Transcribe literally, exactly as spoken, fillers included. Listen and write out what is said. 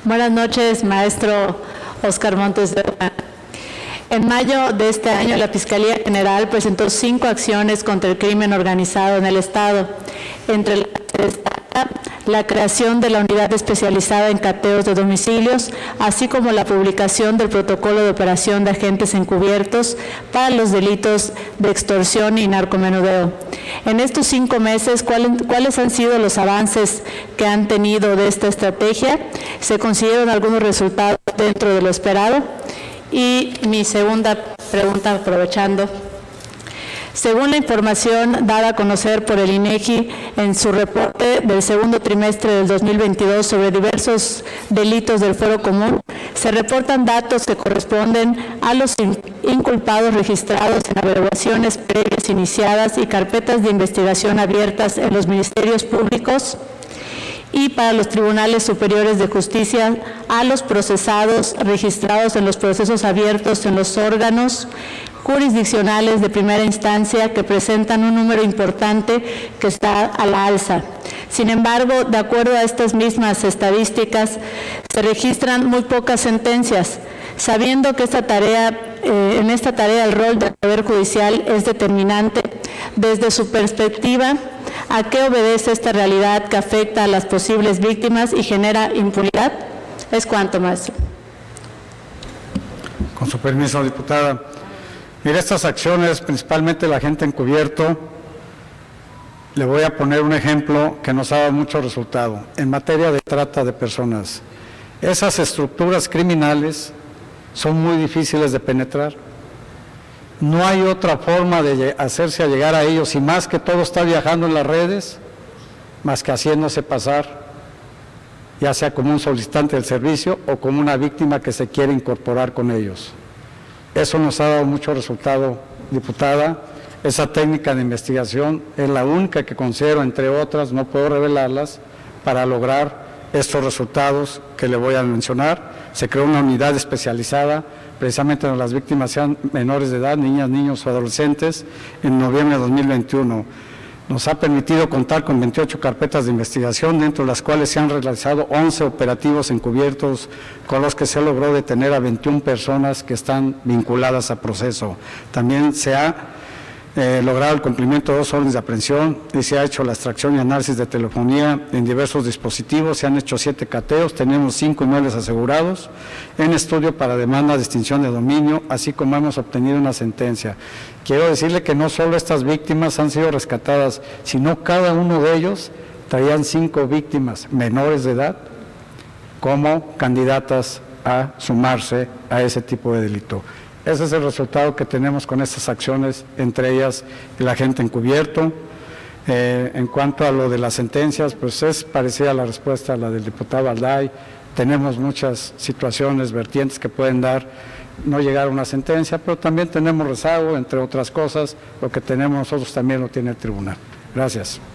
Buenas noches, maestro Oscar Montes de Oca. En mayo de este año, la Fiscalía General presentó cinco acciones contra el crimen organizado en el Estado, entre las que destaca la creación de la unidad especializada en cateos de domicilios, así como la publicación del protocolo de operación de agentes encubiertos para los delitos de extorsión y narcomenudeo. En estos cinco meses, ¿cuáles, ¿cuáles han sido los avances que han tenido de esta estrategia? ¿Se consiguieron algunos resultados dentro de lo esperado? Y mi segunda pregunta, aprovechando. Según la información dada a conocer por el INEGI en su reporte del segundo trimestre del dos mil veintidós sobre diversos delitos del Fuero Común, se reportan datos que corresponden a los inculpados registrados en averiguaciones previas iniciadas y carpetas de investigación abiertas en los ministerios públicos y para los tribunales superiores de justicia, a los procesados registrados en los procesos abiertos en los órganos jurisdiccionales de primera instancia, que presentan un número importante que está a la alza. Sin embargo, de acuerdo a estas mismas estadísticas, se registran muy pocas sentencias, sabiendo que esta tarea, eh, en esta tarea el rol del Poder Judicial es determinante. Desde su perspectiva, ¿a qué obedece esta realidad que afecta a las posibles víctimas y genera impunidad? Es cuanto, maestro. Con su permiso, diputada. Mire, estas acciones, principalmente la gente encubierto, le voy a poner un ejemplo que nos ha dado mucho resultado. En materia de trata de personas, esas estructuras criminales son muy difíciles de penetrar. No hay otra forma de hacerse a llegar a ellos, y más que todo está viajando en las redes, más que haciéndose pasar, ya sea como un solicitante del servicio o como una víctima que se quiere incorporar con ellos. Eso nos ha dado mucho resultado, diputada. Esa técnica de investigación es la única que considero, entre otras, no puedo revelarlas, para lograr estos resultados que le voy a mencionar. Se creó una unidad especializada, precisamente donde las víctimas sean menores de edad, niñas, niños o adolescentes, en noviembre de dos mil veintiuno. Nos ha permitido contar con veintiocho carpetas de investigación, dentro de las cuales se han realizado once operativos encubiertos, con los que se logró detener a veintiuna personas que están vinculadas a proceso. También se ha eh, logrado el cumplimiento de dos órdenes de aprehensión y se ha hecho la extracción y análisis de telefonía en diversos dispositivos. Se han hecho siete cateos, tenemos cinco inmuebles asegurados en estudio para demanda de extinción de dominio, así como hemos obtenido una sentencia. Quiero decirle que no solo estas víctimas han sido rescatadas, sino cada uno de ellos traían cinco víctimas menores de edad como candidatas a sumarse a ese tipo de delito. Ese es el resultado que tenemos con estas acciones, entre ellas el agente encubierto. Eh, en cuanto a lo de las sentencias, pues es parecida a la respuesta a la del diputado Alday. Tenemos muchas situaciones, vertientes que pueden dar no llegar a una sentencia, pero también tenemos rezago, entre otras cosas. Lo que tenemos nosotros también lo tiene el tribunal. Gracias.